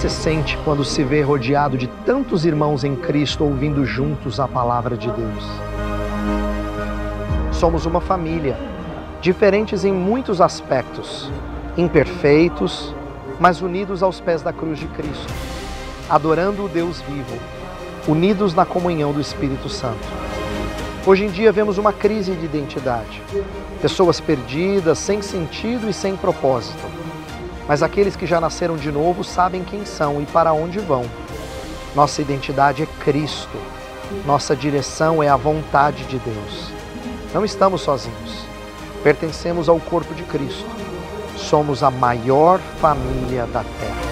você sente quando se vê rodeado de tantos irmãos em Cristo ouvindo juntos a palavra de Deus? Somos uma família, diferentes em muitos aspectos, imperfeitos, mas unidos aos pés da cruz de Cristo, adorando o Deus vivo, unidos na comunhão do Espírito Santo. Hoje em dia vemos uma crise de identidade, pessoas perdidas, sem sentido e sem propósito. Mas aqueles que já nasceram de novo sabem quem são e para onde vão. Nossa identidade é Cristo, nossa direção é a vontade de Deus. Não estamos sozinhos, pertencemos ao corpo de Cristo. Somos a maior família da terra.